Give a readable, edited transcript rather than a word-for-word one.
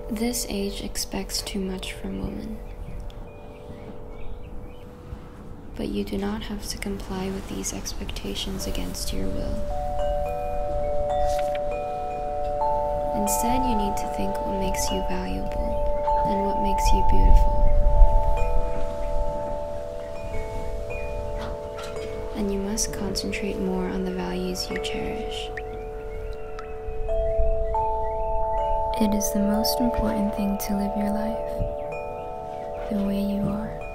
This age expects too much from women. But you do not have to comply with these expectations against your will. Instead, you need to think what makes you valuable and what makes you beautiful. And you must concentrate more on the values you cherish. It is the most important thing to live your life the way you are.